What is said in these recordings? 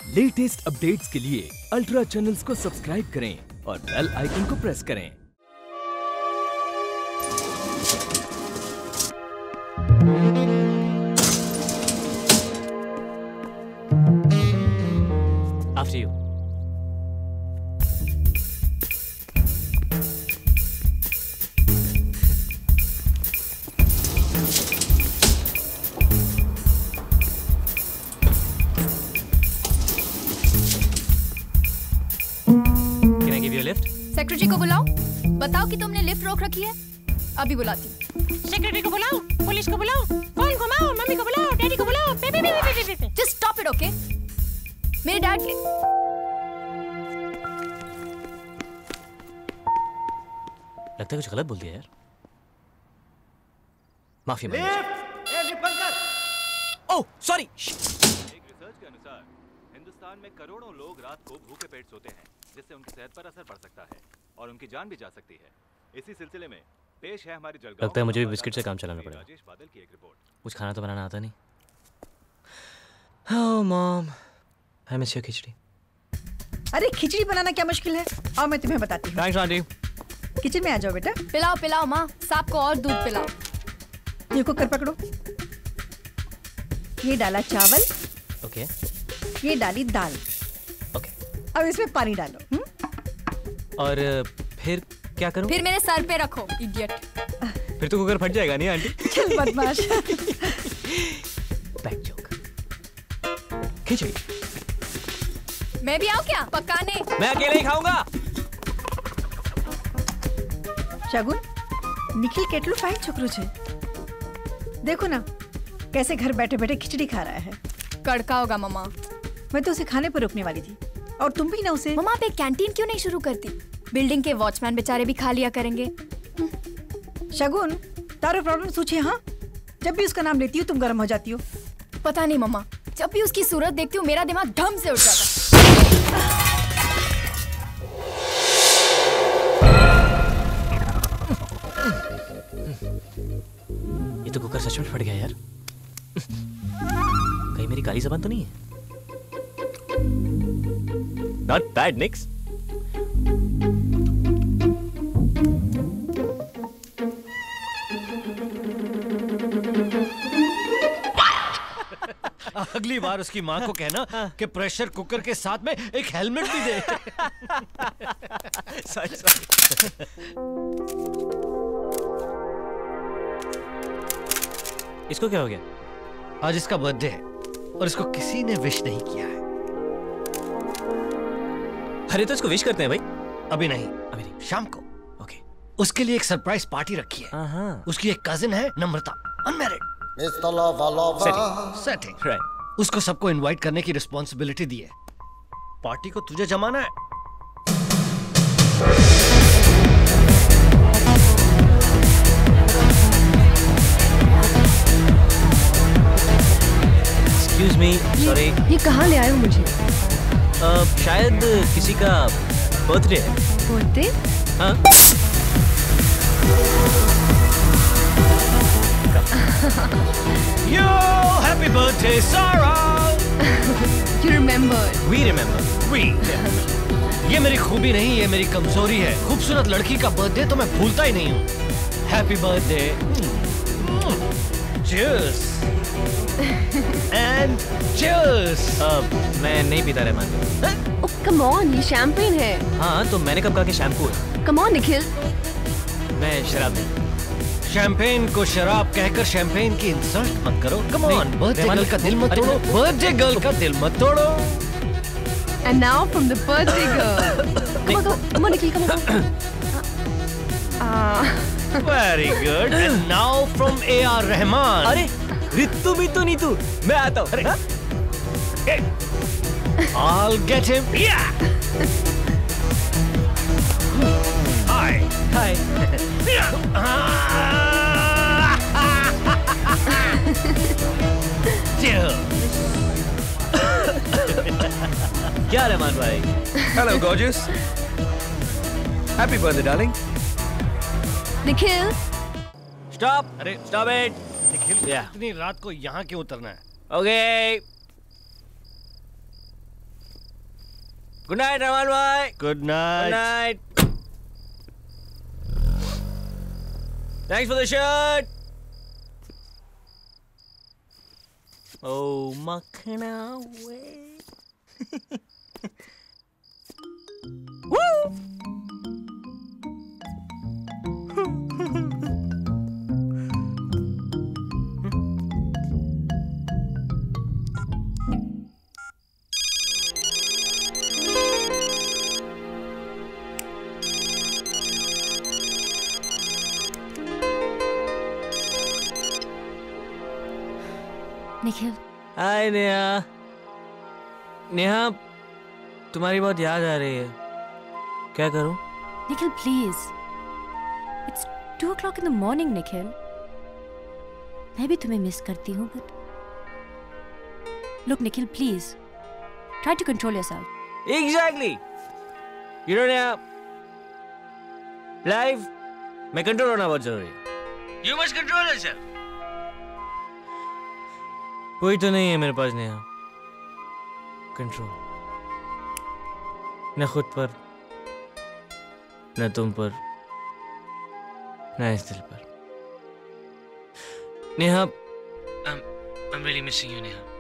Latest updates के लिए ultra channels को सब्सक्राइब करें और बेल आइकन को प्रेस करें। After you. Can I give you a lift? Secretary को बुलाओ, बताओ कि तुमने लिफ्ट रोक रखी है। अभी बुलाती हूँ। सेक्रेटरी को बुलाओ, पुलिस को बुलाओ, फोन घुमाओ, मम्मी को बुलाओ, डैडी को बुलाओ, बे। Just stop it, okay? मेरे डैड के लगता है कुछ गलत बोल दिया यार। माफी मांगो। Oh sorry. एक रिसर्च के अनुसार हिंदुस्तान में करोड़ों लोग रात को भूखे पेट सोते हैं, जिससे उनकी सेहत पर असर पड़ सकता है और उनकी जान भी जा सकती है। इसी सिलसिले में पेश है हमारी जलगांव। लगता है मुझे भी बिस्किट से काम चलाना पड़ेगा। राजेश बादल की एक रिपोर्ट। कुछ खाना तो बनाना आता नहीं। Oh mom, I miss your खिचड़ी। अरे खिचड़ी बनाना क्या मुश्किल है? आओ मैं तुम्हें बताती हूँ। Thanks aunty. किचन में आ जाओ बेटा। पिलाओ पिलाओ माँ, सांप को और दूध पिलाओ। ये कुकर पकड़ो। ये डाला चावल। ओके। ये डाली दाल। ओके। अब इसमें पानी डालो। और फिर क्या करूं? फिर मेरे सर पे रखो, इडियट। फिर तो कुकर फट जाएगा नहीं आंटी? चल बदमाश। Back joke. खिचड़ी। मैं भी आऊँ क्या पकाने? मैं अकेले ही खाऊंगा। शगुन, निखिल કેટલું ફાઇન છોકરો છે। देखो ना कैसे घर बैठे बैठे खिचड़ी खा रहा है। कड़का होगा मम्मा। मैं तो उसे खाने पर रोकने वाली थी और तुम भी ना उसे। मम्मा आप एक कैंटीन क्यों नहीं शुरू करती? बिल्डिंग के वॉचमैन बेचारे भी खा लिया करेंगे। शगुन, तारो प्रॉब्लम सोचे। हाँ, जब भी उसका नाम लेती हूँ तुम गर्म हो जाती हो। पता नहीं मम्मा, जब भी उसकी सूरत देखती हूँ मेरा दिमाग धम से उठ जाता। ये तो कुकर सच में फट गया यार। कहीं मेरी काली जबान तो नहीं है? Not bad, Nix. अगली बार उसकी माँ को कहना कि प्रेशर कुकर के साथ में एक हेलमेट भी दे। इसको क्या हो गया? आज इसका बर्थडे है और इसको किसी ने विश नहीं किया है। अरे तो इसको विश करते हैं भाई। अभी नहीं, शाम को। ओके। उसके लिए एक सरप्राइज पार्टी रखी है। उसकी एक कजिन है नम्रता, अनमैरिड। Setting right. उसको सबको इनवाइट करने की रिस्पॉन्सिबिलिटी दी है। पार्टी को तुझे जमाना है। Excuse me, sorry. ये कहाँ ले आए हो मुझे? शायद किसी का बर्थडे है। बर्थडे? हाँ। Yo, happy birthday, Sarah. You remember? We remember. We. ये मेरी खूबी नहीं, ये मेरी कमजोरी है। खूबसूरत लड़की का बर्थडे तो मैं भूलता ही नहीं हूँ। Happy birthday. Cheers. And cheers. मैं नहीं पीता रहमान। Oh, come on, ये शैंपेन है। हाँ तो मैंने कब कहा कि शैम्पू है? Come on, Nikhil. मैं शराब नहीं। शैंपेन को शराब कहकर शैंपेन की इंसल्ट मत करो। Come on, बर्थडे गर्ल का दिल मत तोड़ो। बर्थडे गर्ल का दिल मत तोड़ो। And now from the birthday girl. Come on, Nikhil, come on. Very good. And now from A.R. Rahman. अरे रित्तू भी तो नहीं तू। मैं आता हूँ। I'll get him. Yeah. Hi. Hi. क्या रहमान भाई? Hello, gorgeous. Happy birthday, darling. Nikhil. Stop. अरे stop it. निखिल, इतनी रात को यहाँ क्यों उतरना है? Okay. गुड नाइट रमान भाई। Good night. Thanks for the shirt. ओ मखना वे। निखिल। हाय नेहा। नेहा तुम्हारी बहुत याद आ रही है, क्या करूं? Nikhil please, it's 2 o'clock in the morning Nikhil. मैं भी तुम्हें मिस करती हूँ but look Nikhil please try to control yourself. Exactly. You know Neha, life में कंट्रोल होना बहुत जरूरी है। You must control yourself. कोई तो नहीं है मेरे पास नेहा कंट्रोल, न खुद पर, न तुम पर, न इस दिल पर। Neha, I'm really missing you Neha.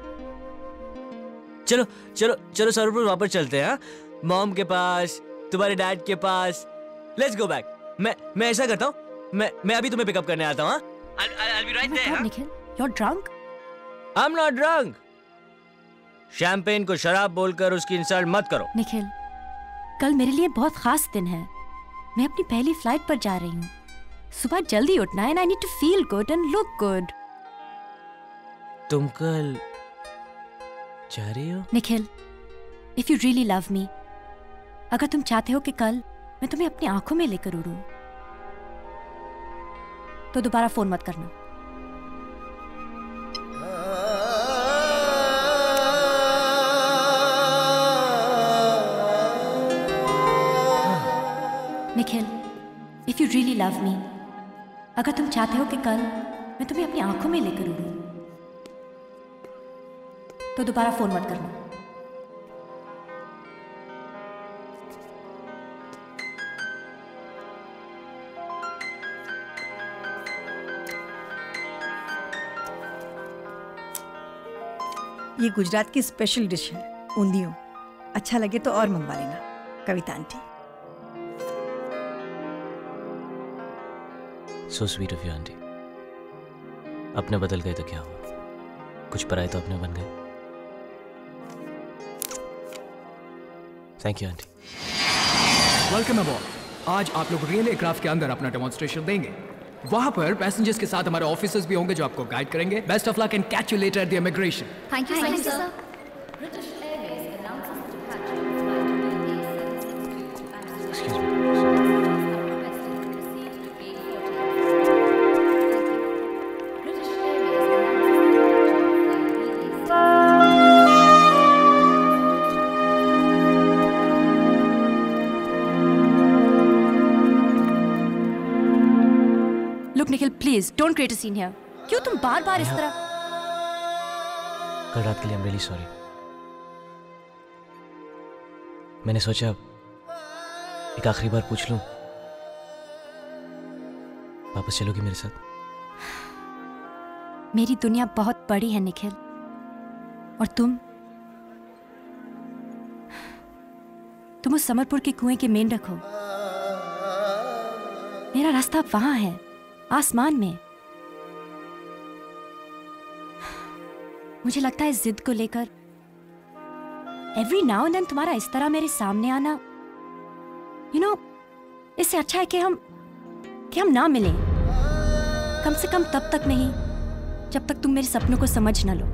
चलो चलो चलो सरपुर वापस चलते हैं। हाँ, मॉम के पास, तुम्हारे डैड के पास। Let's go back. मैं ऐसा करता हूँ, मैं अभी तुम्हें पिकअप करने आता हूँ। हाँ, I'll be right there। निखिल, you're drunk? I'm not drunk। Champagne को शराब बोलकर उसकी इंसल्ट मत करो। निखिल, कल मेरे लिए बहुत खास दिन है। मैं अपनी पहली फ्लाइट पर जा रही हूँ। सुबह जल्दी उठना है and I need to feel good and look good। तुम कल जा रही हो? Nikhil, if you really love me, अगर तुम चाहते हो कि कल मैं तुम्हें अपनी आंखों में लेकर उड़ूं, तो दोबारा फोन मत करना। Nikhil, if you really love me, अगर तुम चाहते हो कि कल मैं तुम्हें अपनी आंखों में लेकर उड़ूं, तो दोबारा फोन मत करना। ये गुजरात की स्पेशल डिश है, ऊंधियों। अच्छा लगे तो और मंगवा लेना, Kavita aunty. So sweet of you, aunty. अपने बदल गए तो क्या हुआ, कुछ पराए तो अपने बन गए। Thank you aunty. Welcome aboard. आज आप लोग रियल एयरक्राफ्ट के अंदर अपना डेमोन्स्ट्रेशन देंगे। वहां पर पैसेंजर्स के साथ हमारे ऑफिसर्स भी होंगे जो आपको गाइड करेंगे। Best of luck and catch you later at the immigration. Thank you sir. Excuse me। Look Nikhil, please don't create a scene here. क्यों तुम बार-बार इस तरह? कल रात के लिए I'm really sorry। मैंने सोचा एक आखिरी बार पूछ लूं, वापस चलोगी मेरे साथ? मेरी दुनिया बहुत बड़ी है निखिल, और तुम उस समरपुर के कुएं के मेंढक हो। मेरा रास्ता वहां है, आसमान में। मुझे लगता है इस जिद को लेकर एवरी नाउ एंड देन तुम्हारा इस तरह मेरे सामने आना, यू नो, इससे अच्छा है कि हम ना मिलें। कम से कम तब तक नहीं जब तक तुम मेरे सपनों को समझ न लो,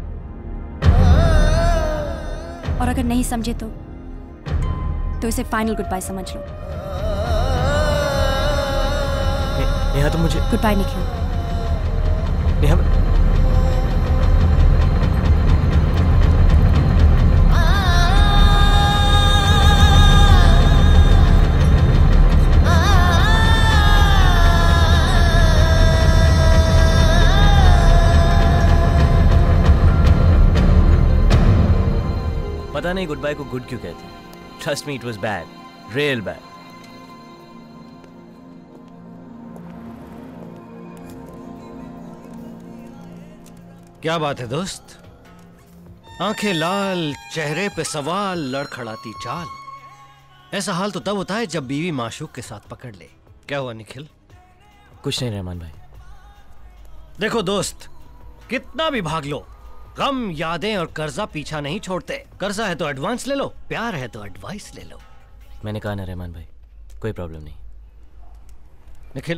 और अगर नहीं समझे तो इसे फाइनल गुड बाय समझ लो। नेहा तुम मुझे गुड बाय निखिल। नेहा पता नहीं गुड बाय को गुड क्यों कहते हैं। Trust me, it was bad. Real bad. क्या बात है दोस्त? आंखें लाल, चेहरे पे सवाल, लड़खड़ाती चाल। ऐसा हाल तो तब होता है जब बीवी माशूक के साथ पकड़ ले। क्या हुआ निखिल? कुछ नहीं रहमान भाई। देखो दोस्त, कितना भी भाग लो, गम, यादें और कर्जा पीछा नहीं छोड़ते। कर्जा है तो एडवांस ले लो, प्यार है तो एडवाइस ले लो। मैंने कहा ना रहमान भाई, कोई प्रॉब्लम नहीं। निखिल,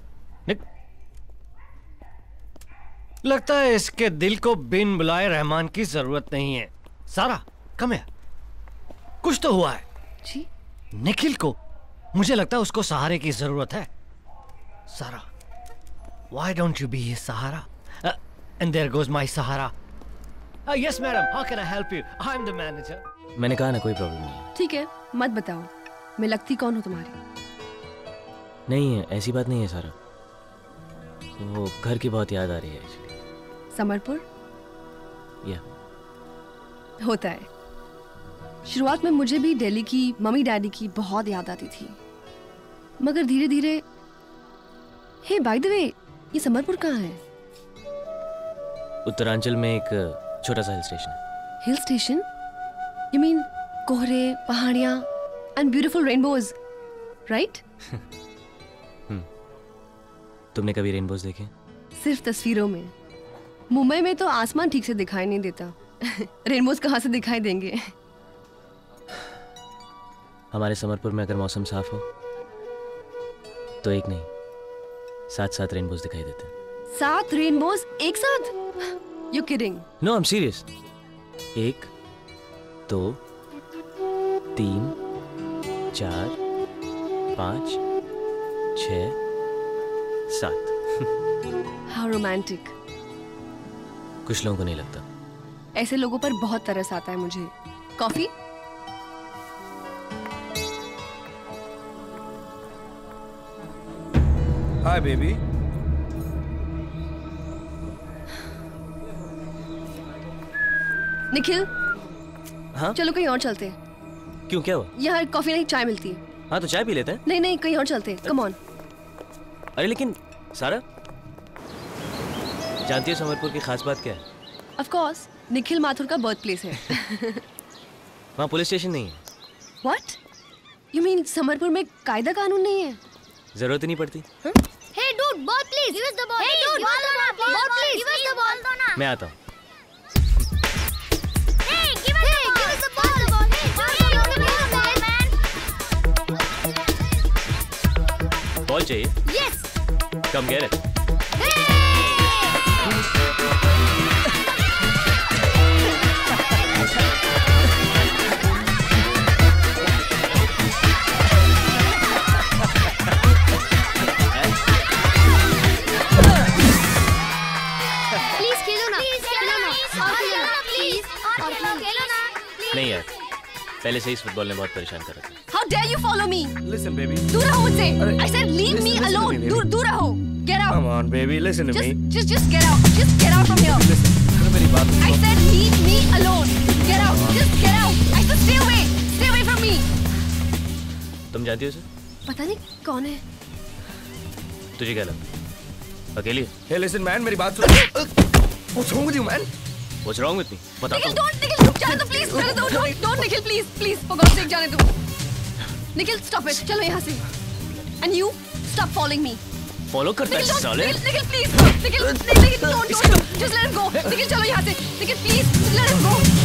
लगता है इसके दिल को बिन बुलाए रहमान की जरूरत नहीं है। सारा, कम है, कुछ तो हुआ है। जी? निखिल को, मुझे लगता है उसको सहारे की जरूरत है। सारा, why don't you be his Sahara? And there goes my Sahara. Yes madam, how can I help you? I'm the manager. मैंने कहा ना कोई प्रॉब्लम नहीं है। ठीक है, मत बताओ, मैं लगती कौन हूँ तुम्हारी? नहीं है, ऐसी बात नहीं है सारा। वो घर की बहुत याद आ रही है एक्चुअली। समरपुर? या होता है। शुरुआत में मुझे भी दिल्ली की मम्मी डैडी की बहुत याद आती थी, मगर धीरे धीरे। हे बाय द वे, ये समरपुर कहाँ है? उत्तरांचल में एक छोटा सा हिल स्टेशन है। Hill station? यू मीन कोहरे, पहाड़ियाँ एंड ब्यूटीफुल रेनबोज, राइट? तुमने कभी रेनबोज देखे? सिर्फ तस्वीरों में। मुंबई में तो आसमान ठीक से दिखाई नहीं देता। रेनबोज कहाँ से दिखाई देंगे? हमारे समरपुर में अगर मौसम साफ हो तो एक नहीं, 7 रेनबोज दिखाई देते हैं। 7 रेनबोज एक साथ? You're kidding? No, I'm serious. 1, 2, 3, 4, 5, 6, 7। How romantic. कुछ लोगों को नहीं लगता। ऐसे लोगों पर बहुत तरस आता है मुझे। कॉफी? Hi baby. निखिल, हाँ? चलो कहीं और चलते हैं। क्यों, क्या हुआ? यहाँ कॉफी नहीं, चाय मिलती है। हाँ तो चाय पी लेते हैं। नहीं नहीं, कहीं और चलते हैं, कम ऑन। अरे लेकिन सारा, जानती हो समरपुर की खास बात क्या है? ऑफ कोर्स, निखिल माथुर का बर्थ प्लेस है। वहाँ पुलिस स्टेशन नहीं है। व्हाट? यू मीन समरपुर में कायदा कानून नहीं है? जरूरत ही नहीं पड़ती। Hey dude, ball please. Give us the ball. Hey dude, ball please. Give us the ball. मैं आता हूँ। Hey, give us the ball. Ball चाहिए? Yes. Come get it. नहीं यार, पहले से इस फुटबॉल ने बहुत परेशान कर रखा है। How dare you follow me? Listen baby. दूर रहो मुझसे। I said leave me alone. दूर रहो। Get out. Come on baby, listen to me. Just get out. Just get out from here. Listen, मेरी बात सुनो। I said leave me alone. Get out. Just get out. I said stay away. Stay away from me. तुम जानती हो उसे? पता नहीं कौन है। तुझे क्या लगता? अकेली? Hey listen man, मेरी बात सुनो। What's wrong with you man? What's wrong with me? बता निखिल, don't, जाने दो please, जाने दो, don't, Nikhil please, for God's sake जाने दो। निखिल, stop it, चलो यहाँ से। And you, stop following me. Follow करता है साले? Nikhil please, Nikhil, don't, just let him go। Nikhil चलो यहाँ से, Nikhil please, let him go।